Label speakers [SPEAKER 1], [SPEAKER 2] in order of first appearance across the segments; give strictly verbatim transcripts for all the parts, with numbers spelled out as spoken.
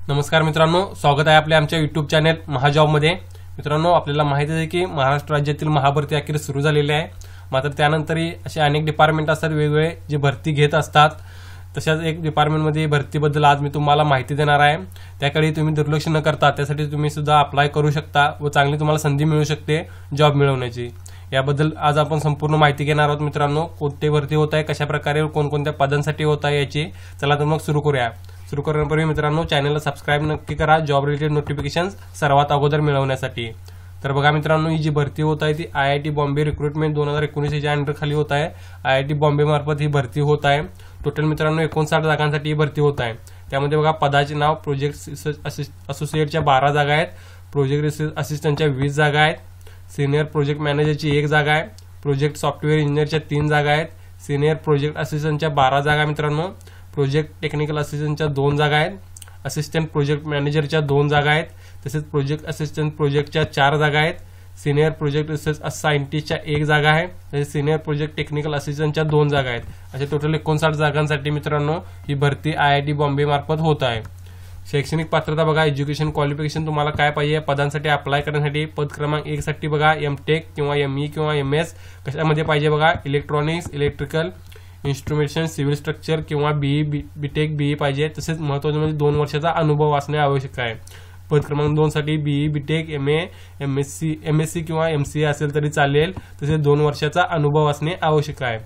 [SPEAKER 1] नमस्कार मित्रांनो, स्वागत आहे आपल्या आमच्या यूट्यूब चॅनल महाजॉबमध्ये। मित्रांनो, आपल्याला माहिती आहे की महाराष्ट्र राज्यातील महाभरती अखेर सुरू झालेली आहे। मात्र त्यानंतरही असे अनेक डिपार्टमेंट असतात वेगवेगळे जे भरती घेत असतात। तशाच एक डिपार्टमेंटमध्ये भरतीबद्दल आज मी तुम्हाला माहिती देणार आहे। त्याकडे तुम्ही दुर्लक्ष न करता त्यासाठी तुम्ही सुद्धा अप्लाय करू शकता व चांगली तुम्हाला संधी मिळू शकते जॉब मिळवण्याची। याबद्दल आज आपण संपूर्ण माहिती घेणार आहोत। मित्रांनो, कोणते भरती होत आहे, कशा प्रकारे कोणकोणत्या पदांसाठी होत आहे याची चला तर मग सुरू करूया। सुरू करण्यापूर्वी मित्रांनो, चॅनलला सबस्क्राइब नक्की करा जॉब रिलेटेड नोटिफिकेशन्स सर्वात अगोदर मिळवण्यासाठी। तर बघा मित्रांनो, ही जी भरती होत आहे ती I I T Bombay recruitment दोन हजार एकोणीस च्या अंडर खाली होत आहे। आय आय टी बॉम्बे मार्फत ही भरती होत आहे। टोटल मित्रांनो एकोणसाठ जागांसाठी ही भरती होत आहे। त्यामध्ये बघा पदाचे नाव प्रोजेक्ट असोसिएटच्या बारा जागा आहेत, प्रोजेक्ट असिस्टंटच्या वीस जागा आहेत, सिनियर प्रोजेक्ट मॅनेजरची एक जागा आहे, प्रोजेक्ट सॉफ्टवेअर इंजिनियरच्या तीन जागा आहेत, सिनियर प्रोजेक्ट असिस्टंटच्या बारा जागा मित्रांनो, प्रोजेक्ट टेक्निकल असिस्टंटच्या दोन जागा आहेत, असिस्टंट प्रोजेक्ट मॅनेजरच्या दोन जागा आहेत, तसेच प्रोजेक्ट असिस्टंट प्रोजेक्टच्या चार जागा आहेत, सिनियर प्रोजेक्ट रिसर्च सायंटिस्टच्या एक जागा आहे, तसेच सिनियर प्रोजेक्ट टेक्निकल असिस्टंटच्या दोन जागा आहेत। अशा टोटल एकोणसाठ जागांसाठी मित्रांनो ही भरती आय आय टी बॉम्बे मार्फत होत आहे। शैक्षणिक पात्रता बघा, एज्युकेशन क्वालिफिकेशन तुम्हाला काय पाहिजे पदांसाठी अप्लाय करण्यासाठी। पद क्रमांक एक साठी बघा एम टेक किंवा एम ई किंवा एम एस कशामध्ये पाहिजे बघा, electronics, electrical, instrumentation, civil structure किंवा बीई बीटेक बीई पाहिजे। तसेच महत्त्वाचं म्हणजे दोन वर्षाचा अनुभव असणे आवश्यक आहे। पद क्रमांक दोन साठी BE BTech M A M S C M S C किंवा एम सी ए असेल तरी चालेल। तसेच दोन वर्षाचा अनुभव असणे आवश्यक आहे।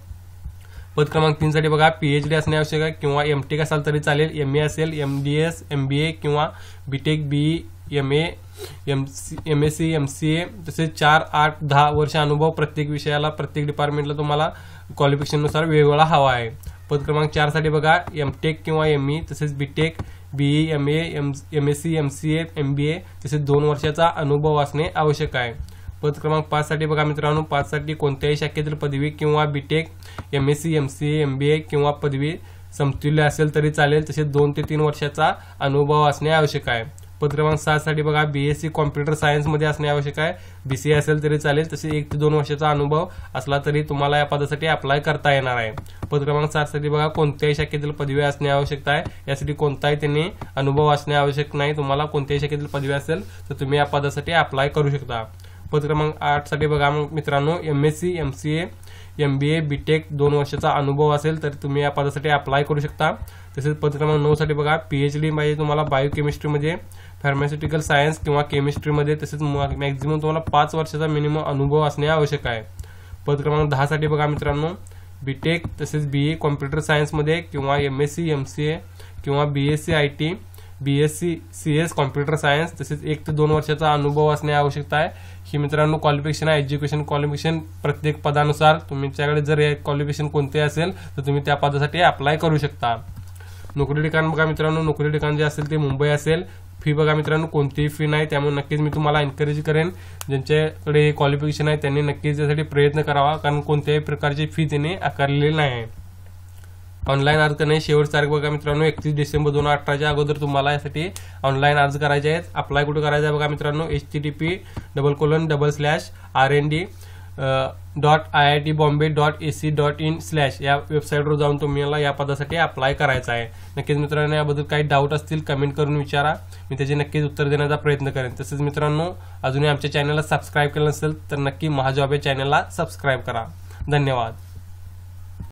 [SPEAKER 1] पद क्रमांक तीन साठी बघा पीएचडी असणे आवश्यक आहे किंवा एमटेक असेल तरी चालेल, एम ए असेल, M D S M B A किंवा BTech BE M A M C M S C M C A तसेच चार आठ दहा वर्ष अनुभव प्रत्येक विषयाला प्रत्येक डिपार्टमेंटला तुम्हाला क्वालिफिकेशननुसार वेगवेगळा हवा आहे। पद क्रमांक चार साठी बघा एमटेक किंवा एम ई तसेच BTech BE M A M S C M C A M B A तसेच दोन वर्षाचा अनुभव असणे आवश्यक आहे। पद क्रमांक पाच साठी बघा मित्रांनो, पाच साठी कोणत्याही शाखेतील पदवी किंवा BTech M S C M C A M B A किंवा पदवी समतुल्य असेल तरी चालेल, तसेच दोन ते तीन वर्षाचा अनुभव असणे आवश्यक आहे। पद क्रमांक सात साठी बघा बीएससी कॉम्प्युटर सायन्स मध्ये असणे आवश्यक आहे, बीसीए असेल तरी चालेल, तसेच एक ते दोन वर्षाचा अनुभव असला तरी तुम्हाला या पदासाठी अप्लाय करता येणार आहे। पद क्रमांक सात साठी बघा कोणत्याही शाखेतील पदवी असणे आवश्यक आहे, यासाठी कोणताही त्यांनी अनुभव असणे आवश्यक नाही। तुम्हाला कोणत्याही शाखेतील पदवी असेल तर तुम्ही या पदासाठी अप्लाय करू शकता। पद क्रमांक आठ साठी बघा मित्रांनो MSc MCA M B A BTech दोन वर्षाचा अनुभव असेल तर तुम्ही या पदासाठी अप्लाय करू शकता। तसेच पद क्रमांक नऊ साठी बघा पीएचडी पाहिजे तुम्हाला बायोकेमिस्ट्रीमध्ये, फार्मास्युटिकल सायन्स किंवा केमिस्ट्रीमध्ये, तसेच मॅक्झिमम तुम्हाला पाच वर्षाचा मिनिमम अनुभव असणे आवश्यक आहे। पद क्रमांक दहा साठी बघा मित्रांनो बीटेक तसेच बीए कॉम्प्युटर सायन्समध्ये किंवा एमएससी एमसीए किंवा BSc I T BSc C S computer science तसेच एक ते दोन वर्षाचा अनुभव असणे आवश्यकता आहे। ही मित्रांनो क्वालिफिकेशन आहे, एज्युकेशन क्वालिफिकेशन प्रत्येक पदानुसार तुमच्याकडे जर हे क्वालिफिकेशन कोणते असेल तर तुम्ही त्या पदासाठी अप्लाय करू शकता। नोकरी ठिकाण बघा मित्रांनो, नोकरी ठिकाण जे असेल ते मुंबई असेल। फी बघा मित्रांनो कोणतीही फी नाही, त्यामुळे नक्कीच मी तुम्हाला एनकरेज करेन ज्यांच्याकडे क्वालिफिकेशन आहे त्यांनी नक्कीच त्यासाठी प्रयत्न करावा, कारण कोणत्याही प्रकारची फी त्यांनी आकारलेली नाही। ऑनलाईन अर्ज करण्याची शेवट तारीख बघा मित्रांनो एकतीस डिसेंबर दोन हजार अठराच्या अगोदर तुम्हाला यासाठी ऑनलाईन अर्ज करायचे आहेत। अप्लाय कुठे करायचा आहे बघा मित्रांनो, H T T P double colon double slash R N D dot I I T Bombay dot A C dot in slash या वेबसाईटवर जाऊन तुम्हाला या पदासाठी अप्लाय करायचा आहे। नक्कीच मित्रांनो याबद्दल काही डाऊट असतील कमेंट करून विचारा, मी त्याचे नक्कीच उत्तर देण्याचा प्रयत्न करेन। तसेच मित्रांनो अजूनही आमच्या चॅनलला सबस्क्राईब केलं नसेल तर नक्की महाजॉब या चॅनलला सबस्क्राईब करा। धन्यवाद।